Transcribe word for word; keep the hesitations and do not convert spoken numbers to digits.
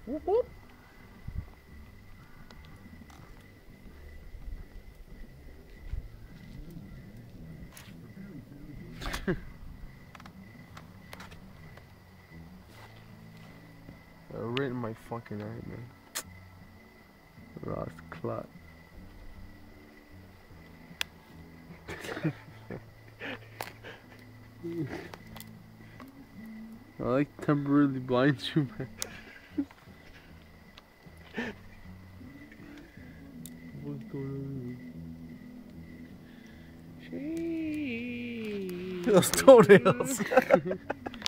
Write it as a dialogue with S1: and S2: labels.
S1: Whoop, whoop. Right in my fucking eye, man. Ross clot. I like temporarily blind you, man. What's going on? Those toenails.